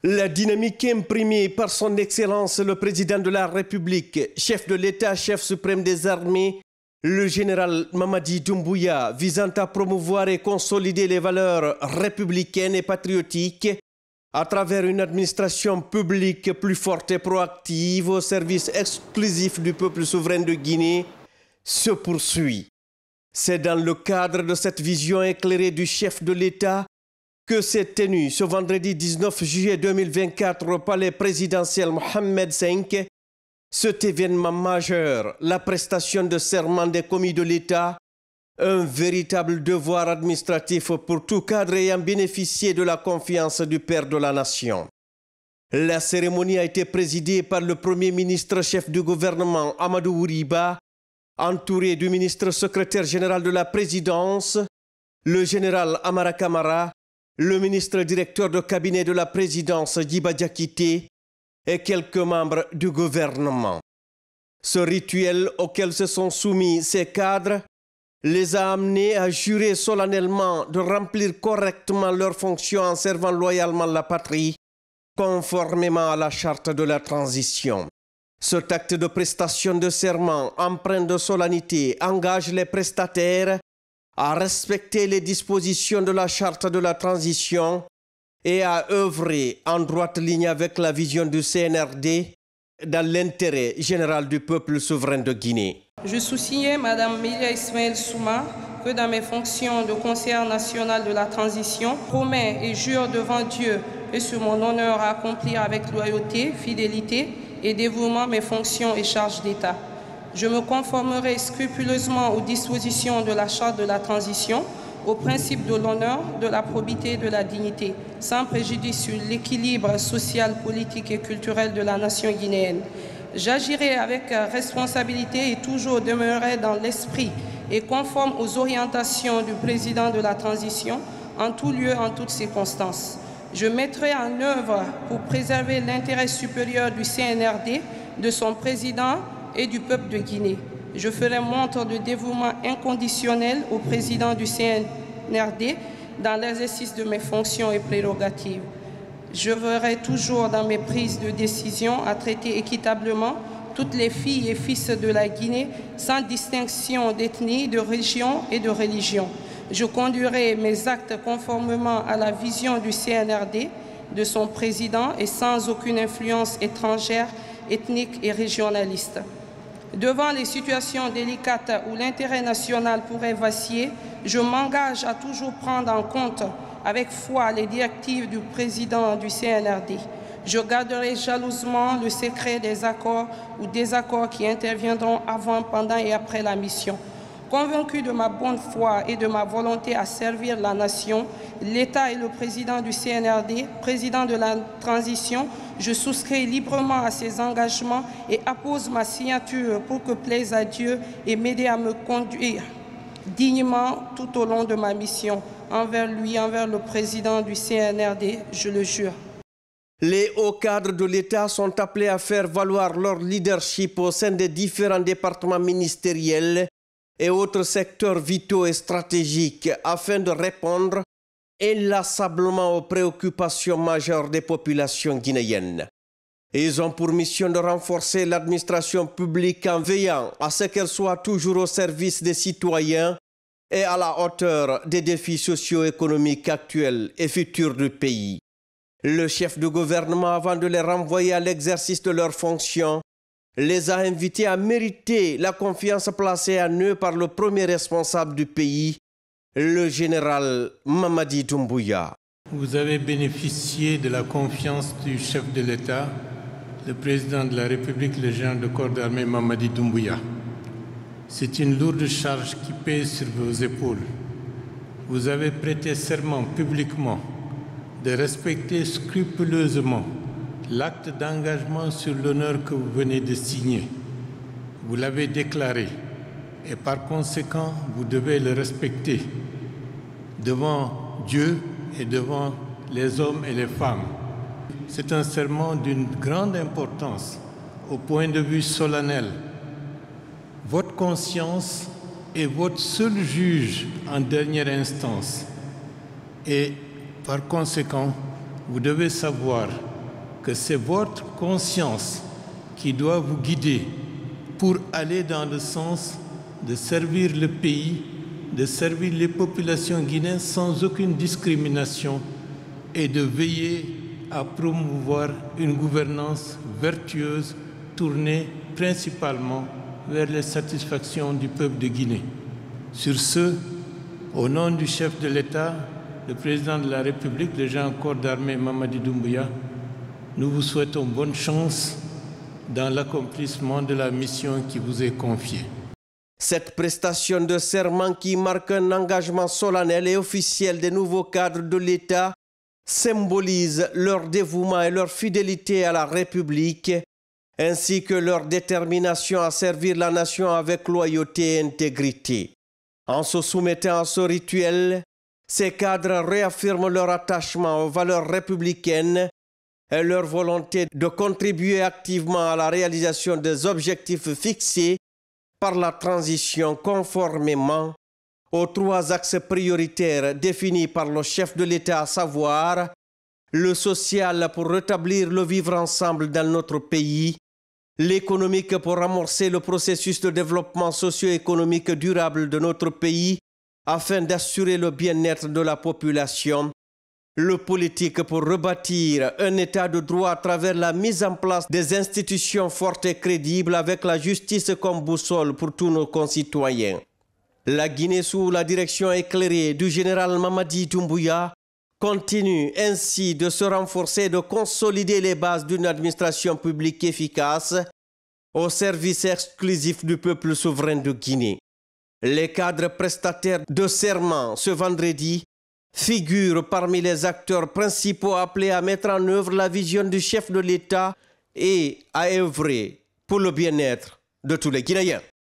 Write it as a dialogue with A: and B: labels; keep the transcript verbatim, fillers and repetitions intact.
A: La dynamique imprimée par son Excellence le Président de la République, chef de l'État, chef suprême des armées, le général Mamadi Doumbouya, visant à promouvoir et consolider les valeurs républicaines et patriotiques à travers une administration publique plus forte et proactive au service exclusif du peuple souverain de Guinée, se poursuit. C'est dans le cadre de cette vision éclairée du chef de l'État que s'est tenu ce vendredi dix-neuf juillet deux mille vingt-quatre au palais présidentiel Mohamed cinq cet événement majeur, la prestation de serment des commis de l'État, un véritable devoir administratif pour tout cadre ayant bénéficié de la confiance du Père de la Nation. La cérémonie a été présidée par le Premier ministre chef du gouvernement Amadou Ouriba, entouré du ministre secrétaire général de la Présidence, le général Amara Kamara, le ministre directeur de cabinet de la présidence Djiba Diakité et quelques membres du gouvernement. Ce rituel auquel se sont soumis ces cadres les a amenés à jurer solennellement de remplir correctement leurs fonctions en servant loyalement la patrie, conformément à la charte de la transition. Cet acte de prestation de serment empreint de solennité engage les prestataires à respecter les dispositions de la charte de la transition et à œuvrer en droite ligne avec la vision du C N R D dans l'intérêt général du peuple souverain de Guinée.
B: Je souciais Mme Melia Ismaël Souma que dans mes fonctions de conseillère nationale de la transition, promets et jure devant Dieu et sur mon honneur à accomplir avec loyauté, fidélité et dévouement mes fonctions et charges d'État. Je me conformerai scrupuleusement aux dispositions de la charte de la transition, aux principes de l'honneur, de la probité et de la dignité, sans préjudice sur l'équilibre social, politique et culturel de la nation guinéenne. J'agirai avec responsabilité et toujours demeurerai dans l'esprit et conforme aux orientations du président de la transition en tout lieu, en toutes circonstances. Je mettrai en œuvre pour préserver l'intérêt supérieur du C N R D, de son président et du peuple de Guinée. Je ferai montre de dévouement inconditionnel au président du C N R D dans l'exercice de mes fonctions et prérogatives. Je veillerai toujours dans mes prises de décision à traiter équitablement toutes les filles et fils de la Guinée sans distinction d'ethnie, de région et de religion. Je conduirai mes actes conformément à la vision du C N R D, de son président et sans aucune influence étrangère, ethnique et régionaliste. Devant les situations délicates où l'intérêt national pourrait vaciller, je m'engage à toujours prendre en compte avec foi les directives du président du C N R D. Je garderai jalousement le secret des accords ou désaccords qui interviendront avant, pendant et après la mission. Convaincu de ma bonne foi et de ma volonté à servir la nation, l'État et le président du C N R D, président de la transition, je souscris librement à ces engagements et appose ma signature pour que plaise à Dieu et m'aider à me conduire dignement tout au long de ma mission. Envers lui, envers le président du C N R D, je le jure.
A: Les hauts cadres de l'État sont appelés à faire valoir leur leadership au sein des différents départements ministériels et autres secteurs vitaux et stratégiques afin de répondre inlassablement aux préoccupations majeures des populations guinéennes. Ils ont pour mission de renforcer l'administration publique en veillant à ce qu'elle soit toujours au service des citoyens et à la hauteur des défis socio-économiques actuels et futurs du pays. Le chef du gouvernement, avant de les renvoyer à l'exercice de leurs fonctions, les a invités à mériter la confiance placée en eux par le premier responsable du pays, le général Mamadi Doumbouya.
C: Vous avez bénéficié de la confiance du chef de l'État, le président de la République, le général de corps d'armée Mamadi Doumbouya. C'est une lourde charge qui pèse sur vos épaules. Vous avez prêté serment publiquement de respecter scrupuleusement l'acte d'engagement sur l'honneur que vous venez de signer. Vous l'avez déclaré et par conséquent, vous devez le respecter devant Dieu et devant les hommes et les femmes. C'est un serment d'une grande importance au point de vue solennel. Votre conscience est votre seul juge en dernière instance et par conséquent, vous devez savoir que c'est votre conscience qui doit vous guider pour aller dans le sens de servir le pays, de servir les populations guinéennes sans aucune discrimination et de veiller à promouvoir une gouvernance vertueuse tournée principalement vers les satisfactions du peuple de Guinée. Sur ce, au nom du chef de l'État, le président de la République, le général de corps d'armée Mamadi Doumbouya, nous vous souhaitons bonne chance dans l'accomplissement de la mission qui vous est confiée.
A: Cette prestation de serment qui marque un engagement solennel et officiel des nouveaux cadres de l'État symbolise leur dévouement et leur fidélité à la République, ainsi que leur détermination à servir la nation avec loyauté et intégrité. En se soumettant à ce rituel, ces cadres réaffirment leur attachement aux valeurs républicaines et leur volonté de contribuer activement à la réalisation des objectifs fixés par la transition conformément aux trois axes prioritaires définis par le chef de l'État, à savoir le social pour rétablir le vivre ensemble dans notre pays, l'économique pour amorcer le processus de développement socio-économique durable de notre pays afin d'assurer le bien-être de la population, le politique pour rebâtir un état de droit à travers la mise en place des institutions fortes et crédibles avec la justice comme boussole pour tous nos concitoyens. La Guinée, sous la direction éclairée du général Mamadi Doumbouya, continue ainsi de se renforcer et de consolider les bases d'une administration publique efficace au service exclusif du peuple souverain de Guinée. Les cadres prestataires de serment ce vendredi figurent parmi les acteurs principaux appelés à mettre en œuvre la vision du chef de l'État et à œuvrer pour le bien-être de tous les Guinéens.